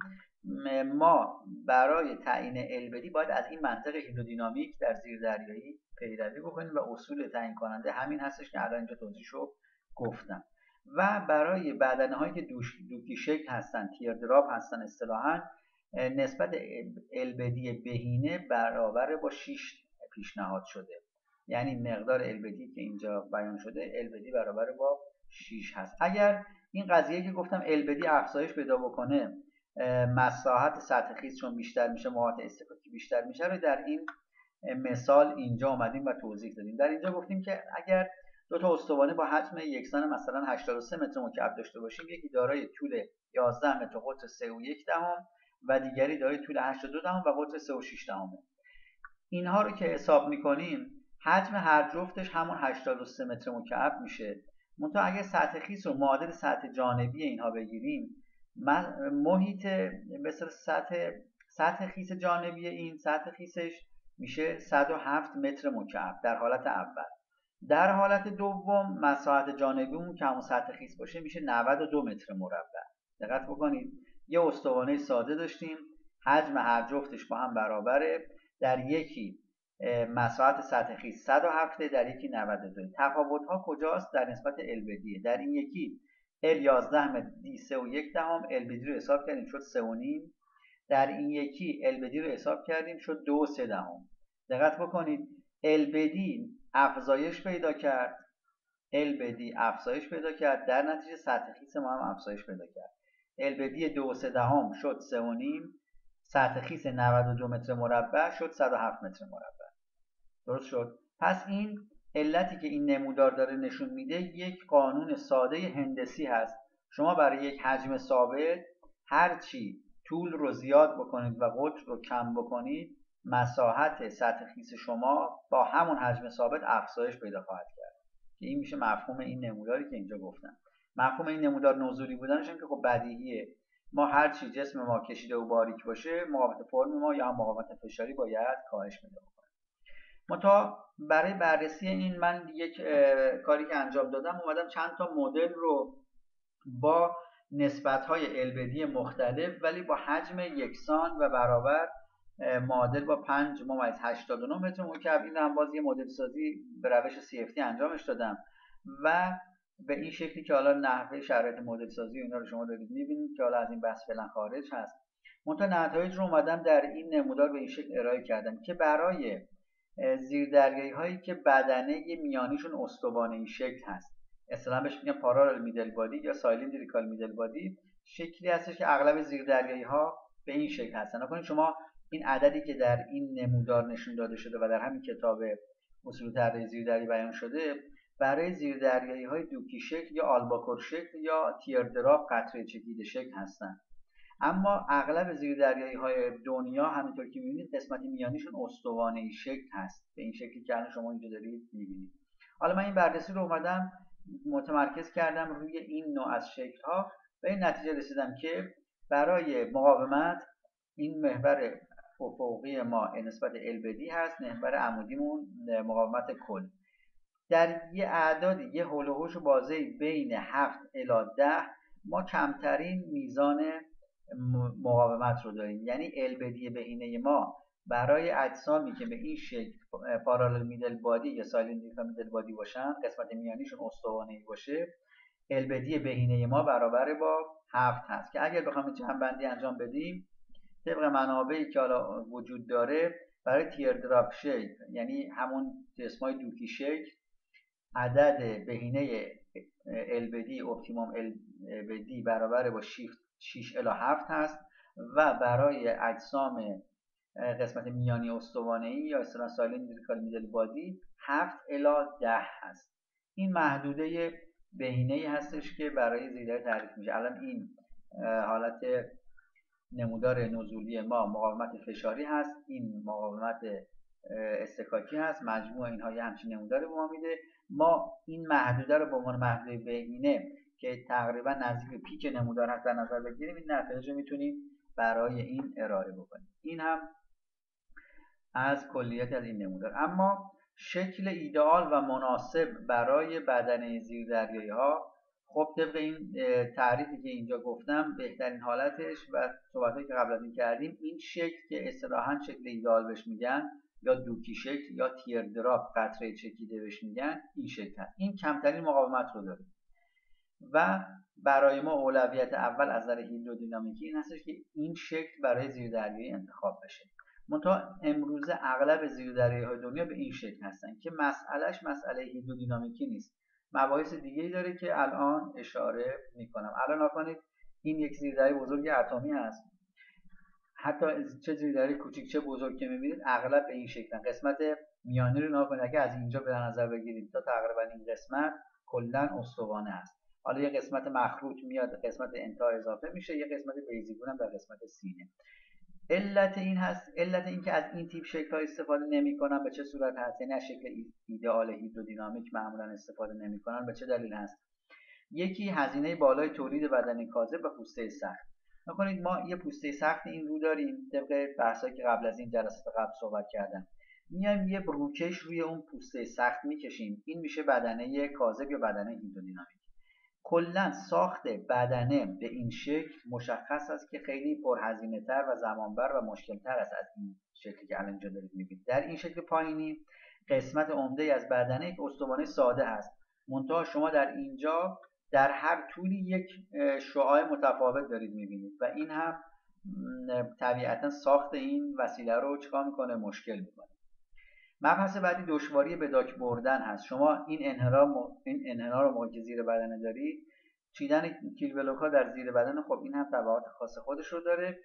ما برای تعیین L به D باید از این منطق هیدرودینامیک در زیردریایی پیروی بکنیم و اصول تعیین کننده همین هستش که الان اینجا توضیحشو گفتم. و برای بدنه‌هایی که دوکی شکل هستن، تیردراپ هستن، اصطلاحاً نسبت L به D بهینه برابر با 6 پیشنهاد شده. یعنی مقدار L به D که اینجا بیان شده L به D برابر با 6 هست. اگر این قضیه که گفتم L به D افزایش پیدا بکنه، مساحت سطح خیس چون بیشتر میشه، مواد اصطکاکی بیشتر میشه رو در این مثال اینجا اومدیم و توضیح دادیم. در اینجا گفتیم که اگر دو تا استوانه با حجم یکسان مثلا 83 متر مکعب داشته باشیم، یکی دارای طول 11 متر قطر 3.1 و دیگری داره طول 82 دهم و قطر 3.6 دهمه. اینها رو که حساب میکنیم حجم هر جفتش همون 83 متر مکعب میشه. منتها اگه سطح خیس رو معادل سطح جانبی اینها بگیریم، محیط مثل سطح خیس جانبی این سطح خیسش میشه 107 متر مکعب در حالت اول. در حالت دوم مساحت جانبی اون که همون سطح خیس باشه میشه 92 متر مربع. دقت بکنید یه استوانه ساده داشتیم، حجم هر جفتش با هم برابره، در یکی مساحت سطح خیس 107 در یکی 92. تفاوت ها کجاست؟ در نسبت ال به دی. در این یکی ال 11 دی 3 و 1 دهم، ال به دی رو حساب کردیم شد 3 و نیم. در این یکی ال به دی رو حساب کردیم شد 2 و 3 دهم. دقت بکنید ال به دی افزایش پیدا کرد، ال به دی افزایش پیدا کرد، در نتیجه سطح خیس ما هم افزایش پیدا کرد. ال به دی 2 و 3 دهم شد 3 و نیم، سطح خیس 92 متر مربع شد 107 متر مربع. درست شد؟ پس این علتی که این نمودار داره نشون میده یک قانون ساده هندسی هست. شما برای یک حجم ثابت هرچی طول رو زیاد بکنید و قطر رو کم بکنید، مساحت سطح خیس شما با همون حجم ثابت افزایش پیدا خواهد کرد که این میشه مفهوم این نموداری که اینجا گفتم. مفهوم این نمودار نزولی بودنش هم که خب بدیهیه، ما هرچی جسم ما کشیده و باریک باشه مقاومت فرم ما یا مقاومت فشاری باید کاهش پیدا کنه. منتها برای بررسی این من یک کاری که انجام دادم اومدم چند تا مدل رو با نسبت‌های ال به دی مختلف ولی با حجم یکسان و برابر معادل با 5.89 متر مکعب، این هم باز یه مدل سازی به روش CFD انجامش دادم و به این شکلی که حالا نحوه شرایط مدل سازی اینا رو شما دارید می‌بینید که حالا از این بحث فعلا خارج هست. منتها نتایج رو اومدم در این نمودار به این شکل ارائه کردم که برای زیردریایی هایی که بدنه میانیشون استوانه‌ای شکل هست، اصطلاحاً بهش میگن پارالل میدل بادی یا سایلندریکال میدل بادی، شکلی هستش که اغلب زیردریایی ها به این شکل هستن. نکنید شما این عددی که در این نمودار نشون داده شده و در همین کتاب اصول طراحی زیردریایی بیان شده برای زیردریایی های دوکی شکل یا آلباکور شکل یا تیردراپ قطره چکیده شکل هستن. اما اغلب زیردریایی های دنیا همینطور که می‌بینید قسمت میانیشون استوانه‌ای شکل هست، به این شکلی که الان شما اینجا دارید می‌بینید. حالا من این بررسی رو اومدم متمرکز کردم روی این نوع از شکل‌ها و این نتیجه رسیدم که برای مقاومت این محور افقی ما نسبت ال به دی هست، محور عمودیمون مقاومت کل. در یه اعدادی یه هول و هوش بازی بین 7 الی 10 ما کمترین میزان مقاومت رو داریم، یعنی ال به دی بهینه ما برای اجسامی که به این شکل پارالل میدل بادی یا سایلندریکال میدل بادی باشن، قسمت میانیشون استوانه‌ای باشه، ال به دی بهینه ما برابر با 7 هست که اگر بخوایم جمع‌بندی انجام بدیم طبق منابعی که حالا وجود داره برای تیردراپ شکل یعنی همون جسمای دوکی شکل عدد بهینه ال به دی اپتیموم ال به دی برابر با 6 الی 7 هست و برای اجسام قسمت میانی استوانه‌ای یا اصطلاحاً سایلندریکال میدل بادی 7 الی 10 هست. این محدوده بهینه‌ای هستش که برای زیردریایی تعریف میشه. الان این حالت نمودار نزولی ما مقاومت فشاری هست، این مقاومت استکاکی هست، مجموع اینها یه همچین نمودار به ما میده. ما این محدوده رو به عنوان محدوده بهینه که تقریبا نزدیک به پیک نمودار هست در نظر بگیریم، این نتایج رو میتونیم برای این ارائه بکنیم. این هم از کلیت از این نمودار. اما شکل ایدئال و مناسب برای بدنه زیردریایی ها خب طبق این تعریفی که اینجا گفتم بهترین حالتش و صحبتایی که قبل از این کردیم این شکل که اصطلاحاً شکل ایدئال بهش میگن یا دوکی شکل یا تیردراپ قطره چکیده بهش میگن، این شکل هست. این کمترین مقاومت رو داره و برای ما اولویت اول از نظر هیدرودینامیکی این هستش که این شکل برای زیردریایی انتخاب بشه. منتها امروزه اغلب زیردریایی‌های دنیا به این شکل هستن که مسئلهش مسئله هیدرودینامیکی نیست، مباحث دیگه‌ای داره که الان اشاره میکنم. الان نکنید این یک زیردریای بزرگ اتمی هست، حتی چه زیردریای کوچیک چه بزرگ که میبینید اغلب به این شکلن. قسمت میانی رو نکنید، اگه از اینجا به نظر بگیرید تا تقریبا این قسمت کلا استوانه است. حالا یه قسمت مخروط میاد قسمت انتها اضافه میشه، یه قسمت بیزیگون هم در قسمت سینه. علت این که از این تیپ شکل‌ها استفاده نمی‌کنن به چه صورت هست؟ یعنی از شکل ایدئال هیدرودینامیک معمولا استفاده نمی‌کنن به چه دلیل هست؟ یکی هزینه بالای تولید بدنه کاذب و پوسته سخت. نکنید ما یه پوسته سخت این رو داریم طبق بحثایی که قبل از این جلسات قبل صحبت کردم، میایم یه بروکش روی اون پوسته سخت میکشیم، این میشه بدنه کاذب یا بدنه هیدرودینامیک. کلا ساخت بدنه به این شکل مشخص است که خیلی پرهزینه تر و زمانبر و مشکل تر است از این شکلی که الان اینجا دارید میبینید. در این شکل پایینی قسمت عمده از بدنه یک استوانه ساده هست، منتها شما در اینجا در هر طولی یک شعاع متفاوت دارید میبینید و این هم طبیعتا ساخت این وسیله رو چیکار میکنه؟ مشکل میکنه. مبحث بعدی دشواری به داک بردن هست. شما این انحنا رو موقعی که زیر بدنه دارید، چیدن کیل بلوک ها در زیر بدن، خب این هم تبعات خاص خودش رو داره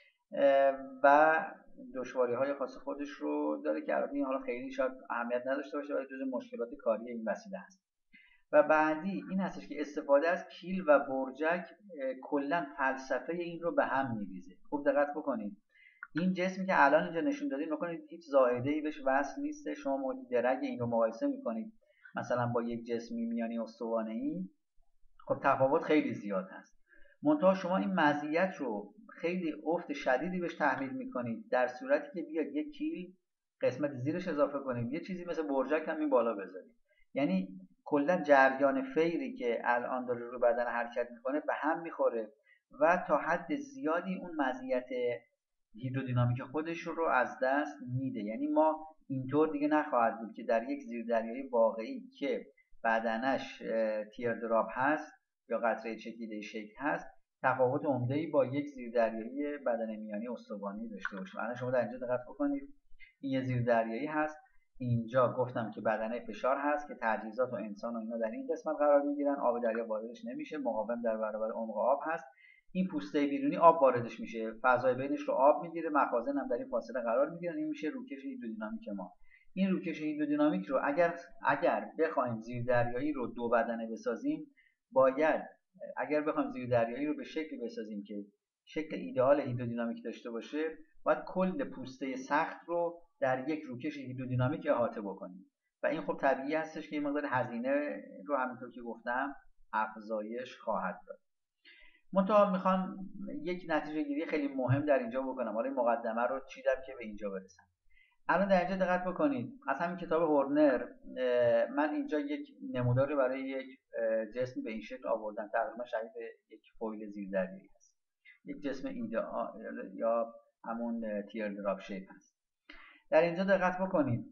و دشواری های خاص خودش رو داره که البته این حالا خیلی شاید اهمیت نداشته باشه ولی جزو مشکلات کاری این وسیله هست. و بعدی این هستش که استفاده از کیل و برجک کلا فلسفه این رو به هم میریزه. خوب دقت بکنید، این جسمی که الان اینجا نشون دادیم میکنید هیچ زائده‌ای بهش وصل نیست. شما موقعی درگ این رو مقایسه میکنید مثلا با یک جسمی میانی استوانه‌ای، خب تفاوت خیلی زیاد هست. منتها شما این مزیت رو خیلی افت شدیدی بهش تحمیل میکنید در صورتی که بیاد یک کیل قسمت زیرش اضافه کنیم، یه چیزی مثل برجک هم این بالا بذاریم. یعنی کلا جریان فیری که الان داره رو بدن حرکت میکنه به هم میخوره و تا حد زیادی اون مزیت هیدرودینامیک خودش رو از دست میده. یعنی ما اینطور دیگه نخواهد بود که در یک زیردریایی واقعی که بدنش تیردراپ هست یا قطره چکیده شکل هست تفاوت عمده‌ای با یک زیردریایی بدنه میانی استوانه‌ای داشته باشیم. الان شما در اینجا دقت بکنید، این یه زیردریایی هست، اینجا گفتم که بدنه فشار هست که تجهیزات و انسان و اینا در این قسمت قرار میگیرن، آب دریا واردش نمیشه، مقاوم در برابر عمق آب هست. این پوسته بیرونی آب واردش میشه، فضای بینش رو آب میگیره، مخازن هم در این فاصله قرار میگیرن، این میشه روکش هیدرودینامیک ما. این روکش هیدرودینامیک رو اگر بخوایم زیردریایی رو دو بدنه بسازیم، باید اگر بخوایم زیردریایی رو به شکلی بسازیم که شکل ایدئال هیدرودینامیک داشته باشه، باید کل پوسته سخت رو در یک روکش هیدرودینامیک احاطه بکنیم و این خب طبیعی هستش که این مقدار هزینه رو همونطور که گفتم افزایش خواهد داد. منتها میخوام یک نتیجه گیری خیلی مهم در اینجا بکنم. حالا این مقدمه رو چیدم که به اینجا برسم. الان در اینجا دقت بکنید، از همین کتاب هورنر من اینجا یک نمودار برای یک جسم به این شکل آوردم، تقریبا شبیه یک فویل زیردریایی هست، یک جسم ایدئال یا همون تیردراپ شیپ هست. در اینجا دقت بکنید،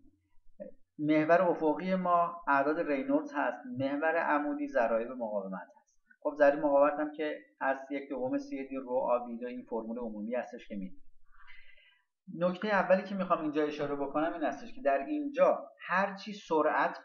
محور افقی ما اعداد رینولدز هست، محور عمودی ضرایب مقاومت هست. خب ضریب مقاومت هم که از 1/2 CD رو آویدا این فرمول عمومی هستش که میدونید. نکته اولی که میخوام اینجا اشاره بکنم این هستش که در اینجا هرچی سرعت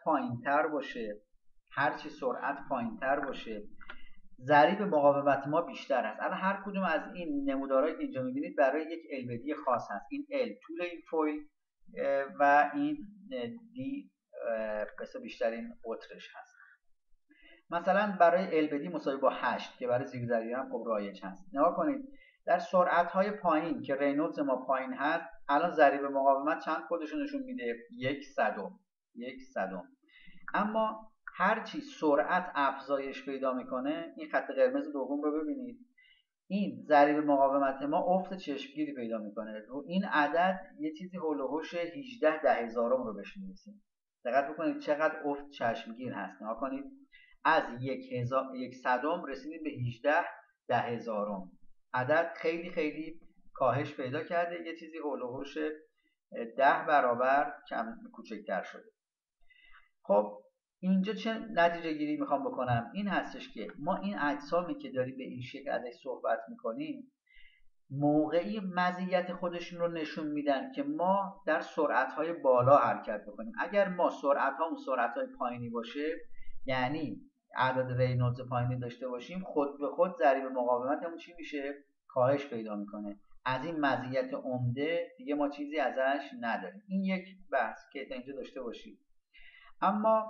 پایینتر باشه ضریب مقاومت ما بیشتر است. الان هر کدوم از این نمودارهایی که اینجا میبینید برای یک LBD خاص هست. این L طول این فویل و این D قسمت بیشترین قطرش هست. مثلا برای LBD مساوی با 8 که برای زیردریایی هم خب رایج هست. نگاه کنید در سرعت‌های پایین که رینولدز ما پایین هست، الان ضریب مقاومت چند خودشون نشون میده؟ 1/100. اما هرچی سرعت افزایش پیدا میکنه، این خط قرمز دوم رو ببینید، این ضریب مقاومت ما افت چشمگیری پیدا میکنه. رو این عدد یه چیزی هول و هوش 18 دههزارم رو بهش میرسیم. دقت بکنید چقدر افت چشمگیر هست. نگاه کنید از 1/100 رسیدیم به 18 دههزارم. عدد خیلی خیلی کاهش پیدا کرده، یه چیزی هول و هوش 10 برابر کوچکتر شده. خب اینجا چه نتیجه گیری میخوام بکنم؟ این هستش که ما این اجسامی که داریم به این شکل ازش صحبت میکنیم موقعی مزیت خودشون رو نشون میدن که ما در سرعت‌های بالا حرکت بکنیم. اگر ما سرعت‌های پایینی باشه، یعنی اعداد رینولدز پایینی داشته باشیم، خود به خود ضریب مقاومتمون چی میشه؟ کاهش پیدا میکنه. از این مزیت عمده دیگه ما چیزی ازش نداریم. این یک بحث که تا اینجا داشته باشیم. اما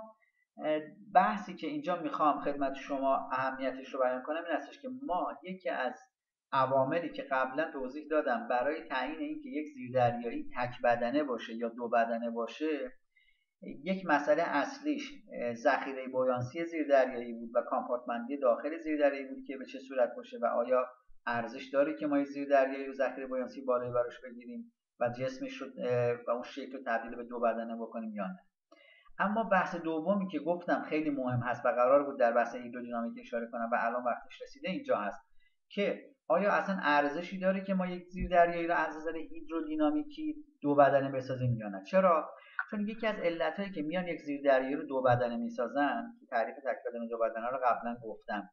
بحثی که اینجا میخوام خدمت شما اهمیتش رو بیان کنم این هستش که ما یکی از عواملی که قبلا توضیح دادم برای تعیین اینکه یک زیردریایی تک بدنه باشه یا دو بدنه باشه، یک مسئله اصلیش ذخیره بویانسی زیردریایی بود و کامپارتمندی داخل زیردریایی بود که به چه صورت باشه و آیا ارزش داره که ما زیردریایی رو ذخیره بویانسی بالایی براش بگیریم و جسمش رو و اون شکل رو تبدیل به دو بدنه بکنیم یا نه. اما بحث دومی که گفتم خیلی مهم هست و قرار بود در بحث هیدرودینامیک اشاره کنم و الان وقتش رسیده اینجا هست که آیا اصلا ارزشی داره که ما یک زیردریایی رو از نظر هیدرودینامیکی دو بدنه بسازیم یا نه؟ چرا؟ چون یکی از علتایی که میان یک زیردریایی رو دو بدنه میسازن، تعریف تک بدنه و دو بدنه رو قبلا گفتم.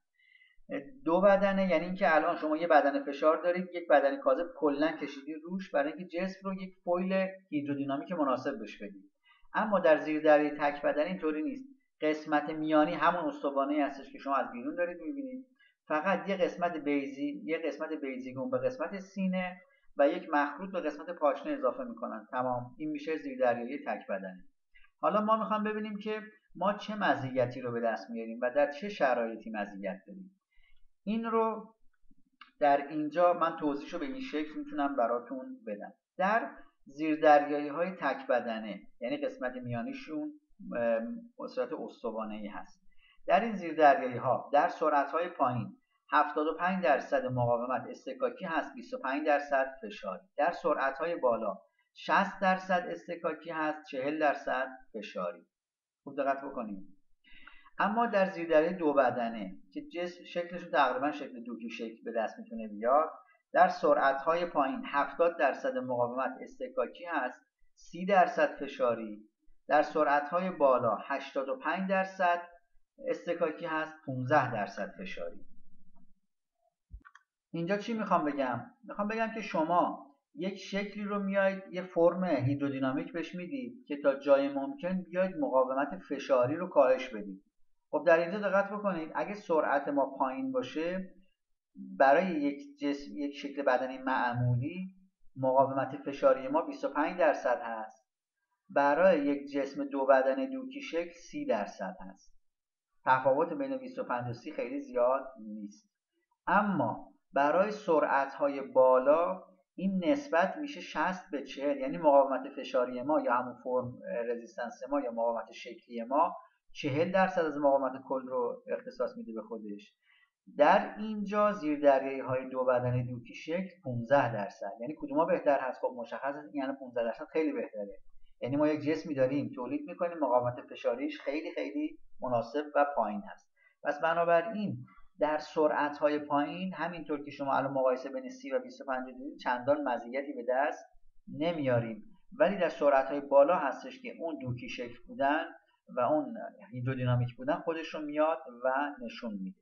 دو بدنه یعنی اینکه الان شما یه بدنه فشار دارید، یک بدنه کاذب کلا کشیدی روش برای اینکه جسم رو یک فویل هیدرودینامیک مناسب بهش بدید. اما در زیردریایی تک بدنه اینطوری نیست. قسمت میانی همون استوانه‌ای هستش که شما از بیرون دارید می‌بینید، فقط یه قسمت بیضی‌گون به قسمت سینه و یک مخروط به قسمت پاشنه اضافه میکنن. تمام، این میشه زیردریایی تک بدنه. حالا ما میخوام ببینیم که ما چه مزیتی رو به دست میاریم و در چه شرایطی مزیت داریم. این رو در اینجا من توضیحش رو به این شکل میتونم براتون بدم. در زیردریایی های تک بدنه یعنی قسمت میانیشون به صورت استوانه‌ای هست. در این زیردریایی ها در سرعت های پایین 75% مقاومت اصطکاکی هست، 25% فشاری. در سرعت های بالا 60% اصطکاکی هست، 40% فشاری. خوب دقت بکنید. اما در زیردریایی دو بدنه که جسم شکلشون تقریبا شکل دوکی شکل به دست میتونه بیاد، در سرعت‌های پایین 70% مقاومت اصطکاکی هست، 30% فشاری. در سرعت‌های بالا 85% اصطکاکی هست، 15% فشاری. اینجا چی میخوام بگم؟ میخوام بگم که شما یک شکلی رو میاید یه فرم هیدرودینامیک بهش میدید که تا جای ممکن بیاید مقاومت فشاری رو کاهش بدید. خب در اینجا دقت بکنید اگه سرعت ما پایین باشه برای یک شکل بدنی معمولی مقاومت فشاری ما 25% هست، برای یک جسم دو بدنه دوکی شکل 30% هست. تفاوت بین 25 و 30 خیلی زیاد نیست. اما برای سرعت‌های بالا این نسبت میشه 60 به 40، یعنی مقاومت فشاری ما یا همون فرم رزिस्टنس ما یا مقاومت شکلی ما 40% از مقاومت کل رو اختصاص میده به خودش. در اینجا زیردریایی‌های دو بدنه دوکی شکل 15%، یعنی کدوم‌ها بهتر هست؟ خب مشخصه، یعنی 15% خیلی بهتره. یعنی ما یک جسمی داریم تولید میکنیم مقاومت فشاریش خیلی خیلی مناسب و پایین هست. پس بنابراین در سرعت‌های پایین همینطور که شما الان مقایسه بین 30 و 25 دیدید چندان مزیتی به دست نمیاریم، ولی در سرعت‌های بالا هستش که اون دوکی شکل بودن و اون هیدرودینامیک بودن خودش رو میاد و نشون میده.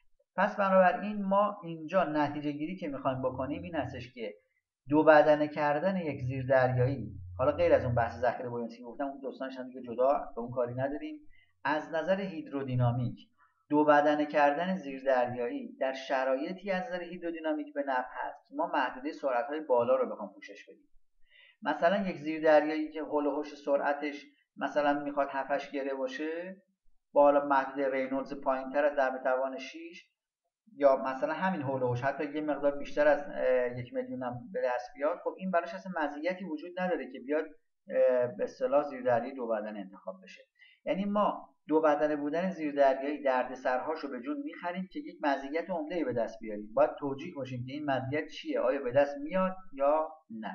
پس بنابراین ما اینجا نتیجه گیری که میخوایم بکنیم این هستش که دو بدنه کردن یک زیردریایی، حالا غیر از اون بحث ذخیره بویانسی گفتم اون دوستانش هم دیگه جدا به اون کاری نداریم، از نظر هیدرودینامیک دو بدنه کردن زیردریایی در شرایطی از نظر هیدرودینامیک به نفع هست که ما محدوده سرعت‌های بالا رو بخوام پوشش بدیم. مثلا یک زیردریایی که هول و هوش سرعتش مثلا میخواد 7-8 گره باشه با حالا محدوده رینولدز پایینتر از 10⁻6 یا مثلا همین هول و هوش حتی یه مقدار بیشتر از 1 میلیون هم به دست بیاد، خب این براش اصلا مزیتی وجود نداره که بیاد به اصطلاح زیردریایی دو بدنه انتخاب بشه. یعنی ما دو بدنه بودن زیردریایی دردسرهاشو به جون میخریم که یک مزیت عمده‌ای به دست بیاریم. باید توجیه باشیم که این مزیت چیه، آیا به دست میاد یا نه.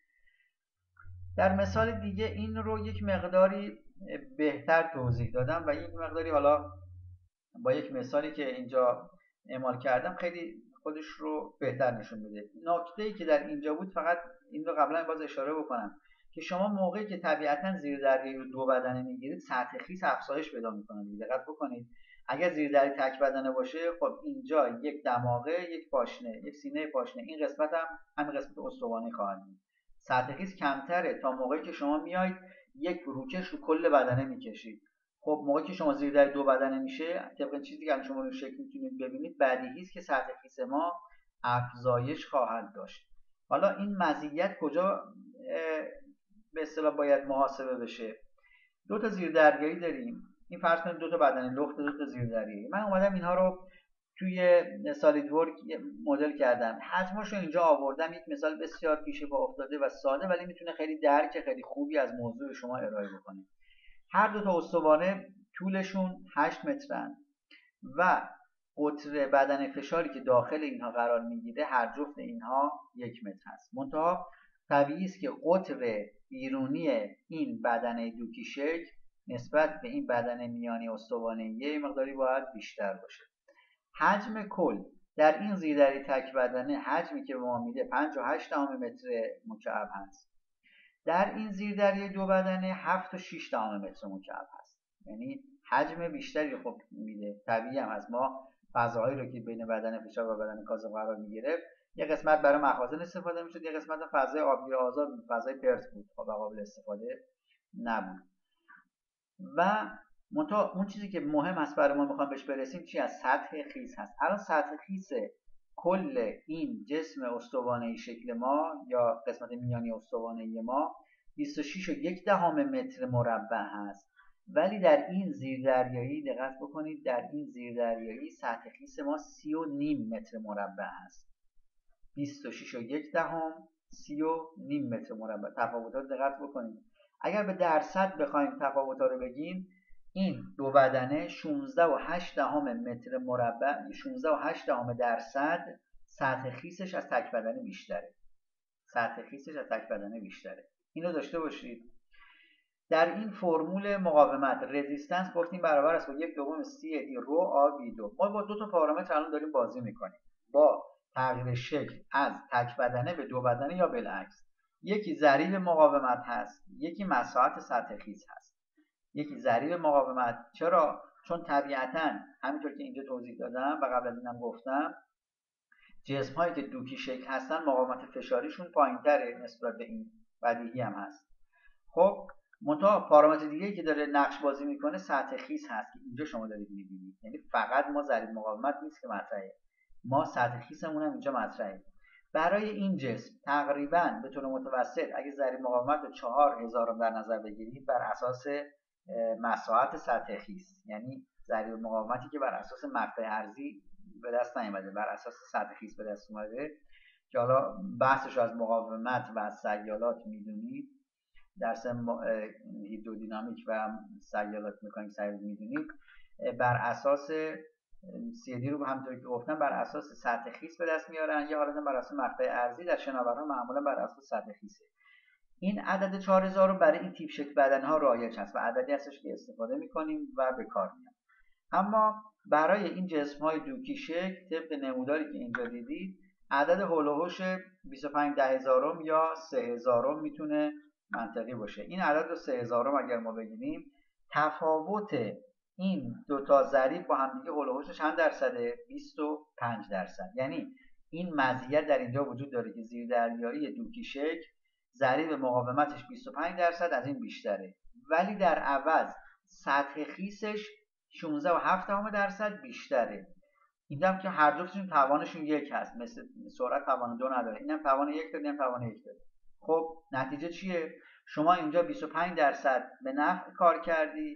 در مثال دیگه این رو یک مقداری بهتر توضیح دادم و یک مقداری حالا با یک مثالی که اینجا اعمال کردم خیلی خودش رو بهتر نشون میده. نکته‌ای که در اینجا بود فقط این رو قبلا باز اشاره بکنم که شما موقعی که طبیعتاً زیردریایی رو دو بدنه میگیرید سطح خیس افزایش پیدا میکنه. دقت بکنید اگر زیردریایی تک بدنه باشه خب اینجا یک دماغه، یک پاشنه، یک سینه پاشنه، این قسمت هم همین قسمت استوانه خواهد بود. سطح خیس کمتره تا موقعی که شما میایید یک روکش رو کل بدنه میکشید. خب موقعی که شما زیردریایی دو بدنه میشه طبق چیزی که شما رو شکل میتونید ببینید بدیهی است که سطح خیس ما افزایش خواهد داشت. حالا این مزیت کجا به اصطلاح باید محاسبه بشه؟ دو تا زیردریایی داریم. این فرض کنید دو تا بدنه لخت، دو تا زیردریایی. من اومدم اینها رو توی سالید ورک مدل کردم، حجماشو اینجا آوردم. یک مثال بسیار پیش پا افتاده و ساده ولی میتونه خیلی درک خیلی خوبی از موضوع به شما ارائه بکنه. هر دو تا استوانه طولشون 8 مترن و قطر بدن فشاری که داخل اینها قرار میگیره هر جفت اینها 1 متر هست. منتها طبیعی است که قطر بیرونی این بدن دوکی شکل نسبت به این بدن میانی استوانه یه مقداری باید بیشتر باشه. حجم کل در این زیردری تک بدنه حجمی که به ما میده 5.8 متر مکعب هست. در این زیردری دو بدنه 7.6 متر مکعب هست. یعنی حجم بیشتری خب میده. طبیعی هم از ما فضاهایی رو که بین بدن فشار و بدن کاذب قرار میگیره، یه قسمت برای مخازن استفاده میشد، یه قسمت فضای آبگیر آزاد، فضای پرت بود و قابل استفاده نبود. و اون چیزی که مهم است برای ما میخوام بهش برسیم چی از سطح خیس هست. الان سطح خیس کل این جسم استوانه‌ای شکل ما یا قسمت میانی استوانه‌ای ما 26.1 متر مربع هست، ولی در این زیردریایی دقت بکنید، در این زیردریایی سطح خیس ما 30.5 متر مربع هست. 26.1 30.5 متر مربع. تفاوتات دقت بکنید. اگر به درصد بخوایم تفاوت‌ها رو بگیم، این دو بدنه 16.8 متر مربع، 16.8 درصد سطح خیسش از تک بدنه بیشتره. سطح خیسش از تک بدنه بیشتره. اینو داشته باشید. در این فرمول مقاومت رزिस्टنس گفتیم برابر است با 1/3 دی رو آ وی 2. ما با دو تا پارامتر الان داریم بازی میکنیم، با تغییر شکل از تک بدنه به دو بدنه یا بالعکس. یکی ضریب مقاومت هست، یکی مساحت سطح خیس هست. یکی ضریب مقاومت. چرا؟ چون طبیعتاً همینطور که اینجا توضیح دادم و قبل از اینم گفتم، جسم هایی که دوکی شکل هستن مقاومت فشاریشون پایین‌تره نسبت به این، بدیهی هم هست. خب منتها پارامتر دیگه‌ای که داره نقش بازی میکنه سطح خیس هست که اینجا شما دارید میبینید. یعنی فقط ما ضریب مقاومت نیست که مطرحه، ما سطح خیسمون هم اینجا مطرحه. برای این جسم تقریبا به طور متوسط اگه ضریب مقاومت به 4000 در نظر بگیرید بر اساس مساحت سطح خیس، یعنی ضریب مقاومتی که بر اساس مقطع ارضی به دست نیامده، بر اساس سطح خیس به دست اومده، که حالا بحثش از مقاومت و از سیالات میدونید، درس هیدرودینامیک و سیالات مکانیک سیالات میدونید، بر اساس CD رو همونطوری که گفتم بر اساس سطح خیس به دست میارن، یا حالا بر اساس مقطع ارضی. در شناورها معمولا بر اساس سطح خیسه. این عدد 4000 رو برای این تیپ شکل بدنها رایج هست و عددی هستش که استفاده میکنیم و به کار میاد. اما برای این جسم های دوکی شکل طبق نموداری که اینجا دیدید عدد هول و هوش 25/10000 یا 3000 میتونه منطقی باشه. این عدد رو 3000 اگر ما بگیریم، تفاوت این دو تا ضریب با هم دیگه هول و هوش چند درصده؟ 25%. یعنی این مزیت در اینجا وجود داره که زیردریایی دوکی شکل ضریب مقاومتش 25% از این بیشتره، ولی در عوض سطح خیسش 16.7% بیشتره. اینجا هم که هر جفتشون توانشون یک هست، مثل سرعت توان 2 نداره، اینم توان 1 داره، اینم توان 1 داره. خب نتیجه چیه؟ شما اینجا 25% به نفع کار کردی،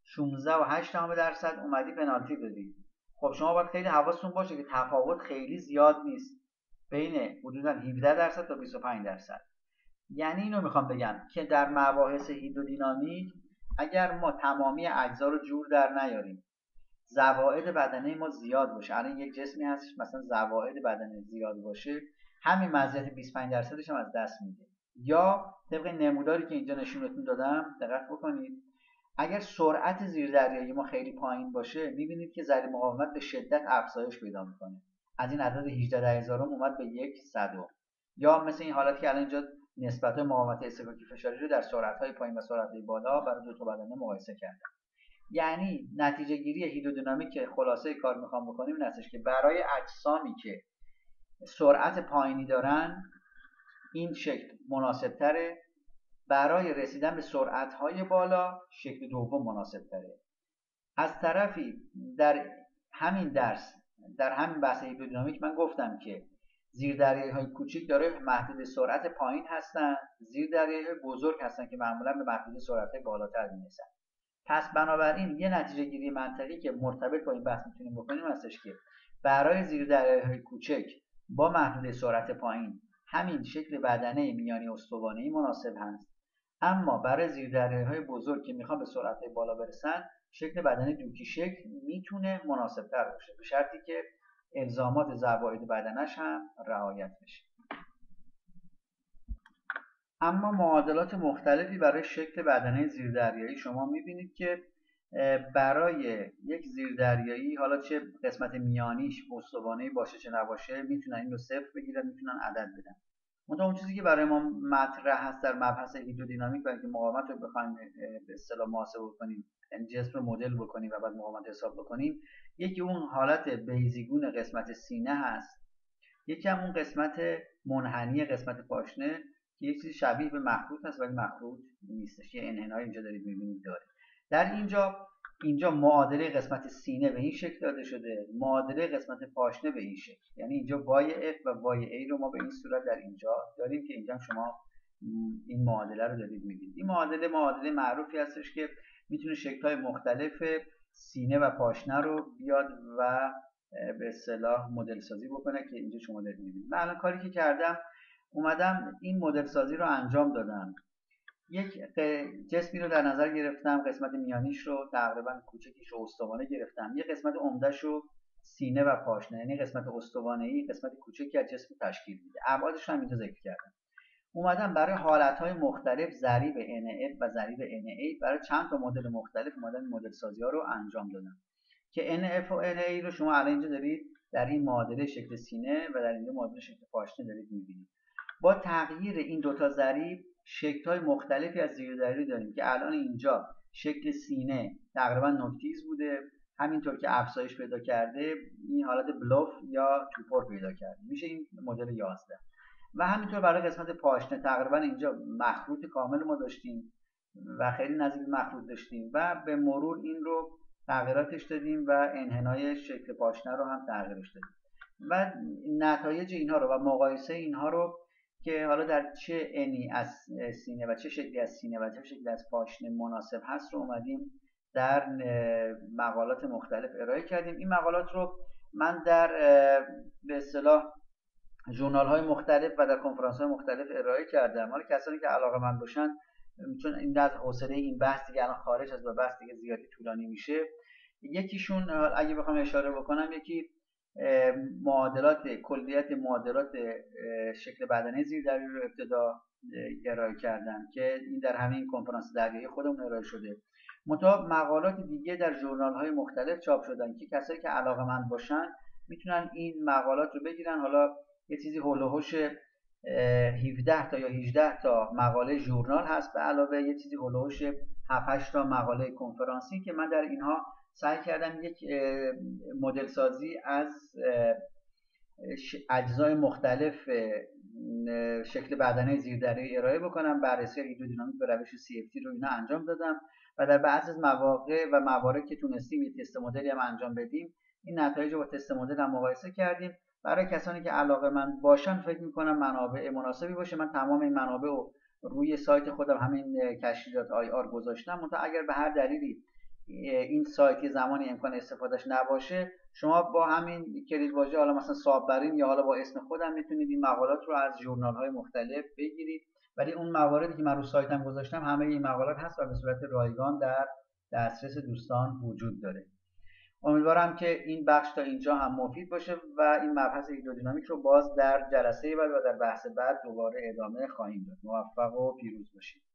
16.8% اومدی پنالتی دادی. خب شما باید خیلی حواستون باشه که تفاوت خیلی زیاد نیست، بین حدودا 17% تا 25%. یعنی اینو میخوام بگم که در مباحث هیدرودینامیک اگر ما تمامی اجزا رو جور در نیاریم، زوائد بدنه ما زیاد باشه، الان یک جسمی هست مثلا زوائد بدنه زیاد باشه، همین مزیت 25%ش هم از دست میده. یا طبق نموداری که اینجا نشونتون دادم دقت بکنید، اگر سرعت زیردریایی ما خیلی پایین باشه میبینید که ضریب مقاومت به شدت افزایش پیدا میکنه، از این عدد 18/10000 اومد به 1/100. یا مثل این حالتی که الان اینجا نسبت مقاومت اصطکاکی فشاری رو در سرعت‌های پایین و سرعت‌های بالا برای دو تا بدنه مقایسه کردم. یعنی نتیجه گیری هیدرودینامیک که خلاصه کار میخوام بکنیم این هستش که برای اجسامی که سرعت پایینی دارن این شکل مناسب تره، برای رسیدن به سرعت‌های بالا شکل دوم مناسب تره. از طرفی در همین درس، در همین بحث هیدرودینامیک من گفتم که زیردریایی‌های کوچیک داره محدود سرعت پایین هستن، زیردریایی‌های بزرگ هستن که معمولا به محدود سرعت بالاتر میرسن. پس بنابراین یه نتیجه گیری منطقی که مرتبط با این بحث میتونیم بکنیم هستش که برای زیردریایی‌های کوچک با محدوده سرعت پایین همین شکل بدنه میانی استوانه‌ای مناسب هست، اما برای زیردریایی‌های بزرگ که میخوان به سرعت‌های بالا برسن شکل بدنه دوکی شکل میتونه مناسب‌تر باشه، به شرطی که الزامات زوائد بدنش هم رعایت بشه. اما معادلات مختلفی برای شکل بدنه زیردریایی شما میبینید که برای یک زیردریایی حالا چه قسمت میانیش استوانه‌ای باشه چه نباشه میتونن این رو صفر بگیرن، میتونن عدد بدن. منتها اون چیزی که برای ما مطرح هست در مبحث هیدرودینامیک برای اینکه مقاومت رو بخوایم به اصطلاح محاسبه کنیم، یعنی جسم رو مدل بکنیم و بعد مقاومت حساب بکنیم، یکی اون حالت بیضی‌گون قسمت سینه هست، یکی هم اون قسمت منحنی قسمت پاشنه که یک چیزی شبیه به مخروط هست ولی مخروط نیستش، یه انحنایی اینجا دارید می‌بینید داره. در اینجا معادله قسمت سینه به این شکل داده شده، معادله قسمت پاشنه به این شکل، یعنی اینجا وای F و وای A رو ما به این صورت در اینجا داریم که اینجا شما این معادله رو دارید می‌بینید. این معادله معروفی هستش که میتونه شکل‌های مختلف سینه و پاشنه رو بیاد و به اصطلاح مدل سازی بکنه که اینجا شما دارید می‌بینید. من الان کاری که کردم اومدم این مدل سازی رو انجام دادم. یک جسمی رو در نظر گرفتم، قسمت میانیش رو تقریبا کوچکیش رو استوانه گرفتم، یه قسمت عمده‌ش رو سینه و پاشنه، یعنی قسمت استوانه‌ای قسمت کوچکی از جسم تشکیل میده. ابعادش رو هم اینجا ذکر کردم. اومدم برای حالت‌های مختلف ضریب NF و ضریب NA برای چند تا مدل مختلف اومدم مدل سازی‌ها رو انجام دادم که NF و NA رو شما الان اینجا دارید در این معادله شکل سینه و در اینجا معادله شکل پاشنه دارید می‌بینید. با تغییر این دوتا ضریب شکل‌های مختلفی از زیردریایی داریم که الان اینجا شکل سینه تقریبا نوک‌تیز بوده، همینطور که افزایش پیدا کرده این حالت بلوف یا توپر پیدا کرده، میشه این مدل 11. و همینطور برای قسمت پاشنه تقریبا اینجا مخروط کامل ما داشتیم و خیلی نزدیک مخروط داشتیم و به مرور این رو تغییراتش دادیم و انحنای شکل پاشنه رو هم تغییرش دادیم و نتایج اینها رو و مقایسه اینها رو که حالا در چه انی از سینه و چه شکلی از سینه و چه شکلی از پاشنه مناسب هست رو اومدیم در مقالات مختلف ارائه کردیم. این مقالات رو من در به اصطلاح ژورنال های مختلف و در کنفرانس های مختلف ارائه کردم. حالا کسانی که علاقه‌مند باشن، چون این از حوصله این بحث دیگه الان خارج از بحث دیگه زیادی طولانی میشه، یکیشون اگه بخوام اشاره بکنم یکی معادلات کلیت معادلات شکل بدنه زیردریایی رو ابتدا ارائه کردم که این در همین کنفرانس دریایی خودمون ارائه شده. منتها مقالات دیگه در ژورنال های مختلف چاپ شدن که کسایی که علاقه‌مند باشن میتونن این مقالات رو بگیرن. حالا یه چیزی هول و هوش 17 تا یا 18 تا مقاله ژورنال هست، به علاوه یه چیزی هول و هوش 7-8 تا مقاله کنفرانسی که من در اینها سعی کردم یک مدل سازی از اجزای مختلف شکل بدنه زیردریایی ارائه بکنم. بررسی هیدرودینامیک به روش CFD رو اینا انجام دادم و در بعضی از مواقع و موارد که تونستیم یه تست مدلی هم انجام بدیم این نتایج رو با تست مدل هم مقایسه کردیم. برای کسانی که علاقه‌مند باشن فکر می‌کنم منابع مناسبی باشه. من تمام این منابع رو روی سایت خودم همین کشفیات IR گذاشتم. منتها اگر به هر دلیلی این سایت زمانی امکان استفادهش نباشه، شما با همین کلیدواژه حالا مثلا صابرین یا حالا با اسم خودم میتونید این مقالات رو از ژورنال های مختلف بگیرید، ولی اون مواردی که من رو سایتم گذاشتم همه این مقالات هست و به صورت رایگان در دسترس دوستان وجود داره. امیدوارم که این بخش تا اینجا هم مفید باشه و این مبحث هیدرودینامیک رو باز در جلسه بعد و در بحث بعد دوباره ادامه خواهیم داد. موفق و پیروز باشید.